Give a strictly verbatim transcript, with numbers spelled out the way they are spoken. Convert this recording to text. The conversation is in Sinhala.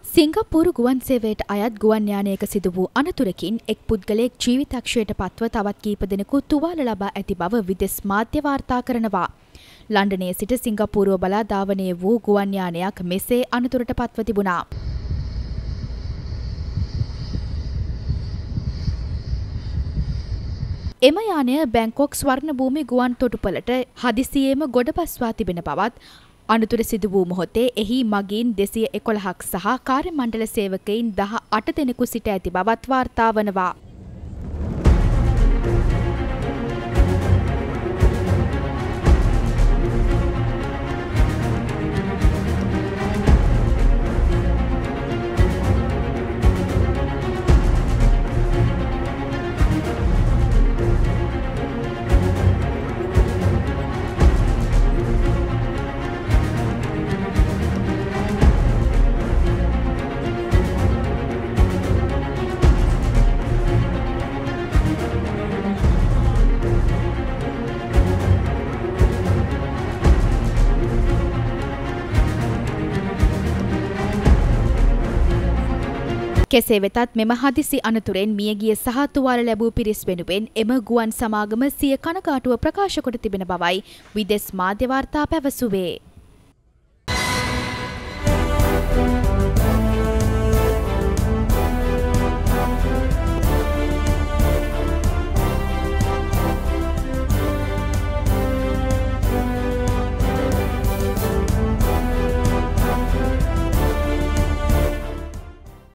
සිංගප්පූරු ගුවන් සේවයට අයත් ගුවන් යානයක සිදු වූ අනතුරකින් එක් පුද්ගලයෙක් ජීවිතක්ෂයට පත්ව තවත් කීප දෙනෙකු තුවාල ලබා ඇති බව විදෙස් මාධ්‍ය වාර්තා කරනවා. ලන්ඩනයේ සිට සිංගප්පූරුව බලා ධාවනය වූ ගුවන් යානයක් මෙසේ අනතුරට පත්ව තිබුණා. එම යානය බැංකොක් ස්වර්ණභූමි ගුවන් තොටුපළට හදිසියේම ගොඩබස්වා තිබෙන බවත් අනතුර සිදු වූ මොහොතේ එහි මගීන් දෙසිය එකොළහක් සහ කාර්ය මණ්ඩල සේවකයින් දහ අට දෙනෙකු සිට ඇති බවත් වාර්තා වනවා. කෙසේ වෙතත් මෙම හදිසි අනතුරෙන් මියගිය සහ තුවාල ලැබූ පිරිස් වෙනුවෙන් එම ගුවන් සමාගම සිය කනගාටුව ප්‍රකාශ කොට තිබෙන බවයි විදෙස් මාධ්‍ය වාර්තා පැවසුවේ.